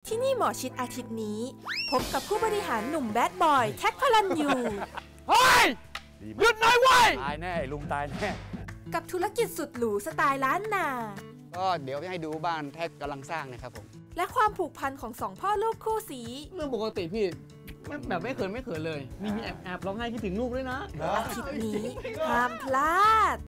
ที่นี่หมอชิดอาทิตย์นี้พบกับผู้บริหารหนุ่มแบดบอยแท็กพลันยูเฮ้ยหยุดหน่อยเว้ยตายแน่ลุงตายแน่กับธุรกิจสุดหรูสไตล์ล้านนาก็เดี๋ยวให้ดูบ้านแท็กกำลังสร้างนะครับผมและความผูกพันของสองพ่อลูกคู่สีเรื่องปกติพี่แบบไม่เขินเลยมีแอบร้องไห้คิดถึงลูกด้วยนะอาทิตย์นี้ห้ามพลาด